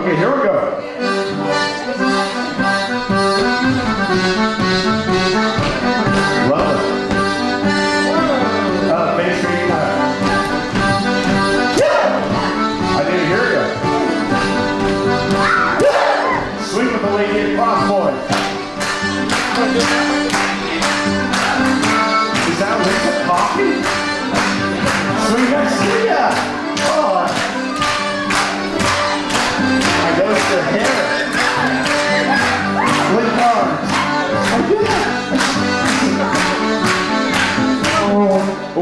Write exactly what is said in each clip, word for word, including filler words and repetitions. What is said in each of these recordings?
Okay, here we go. Love it. Uh, Main Street time. I didn't hear you. Sweep with the lady and cross boys. Is that Lisa Coffee? Sweet, I see ya. Oh. I noticed your hair. Blink arms. Oh, oh.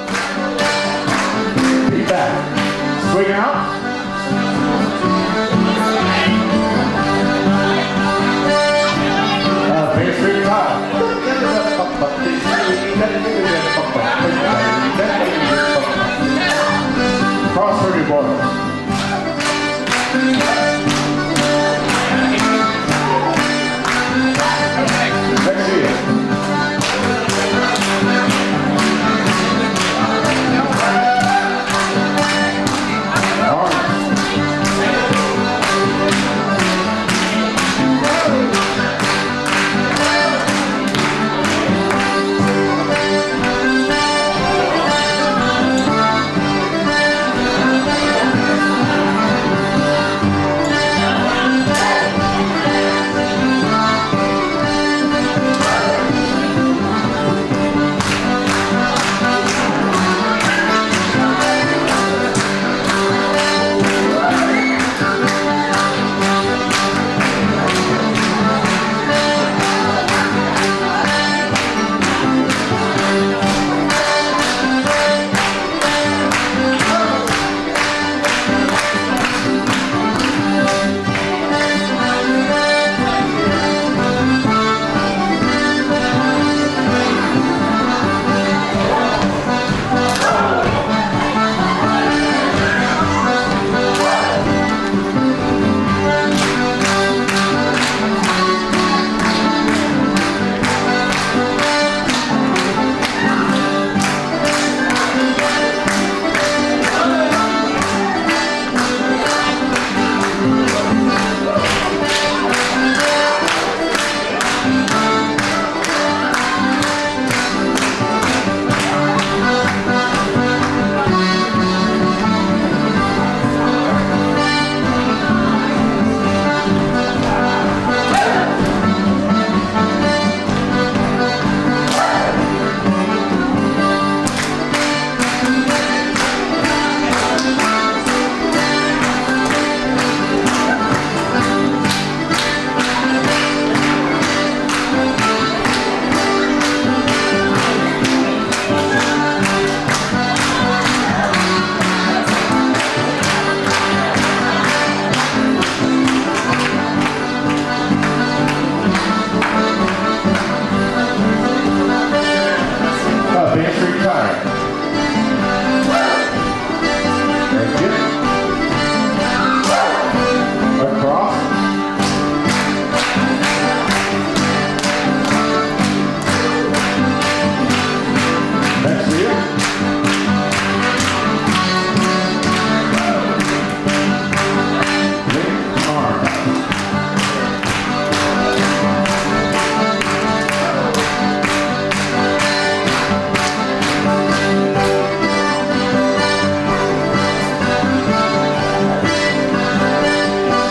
Feet back. Swing out. Uh, Main Street Pop. Cross thirty boy. Next to you.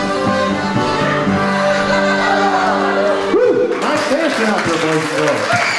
Boys and girls.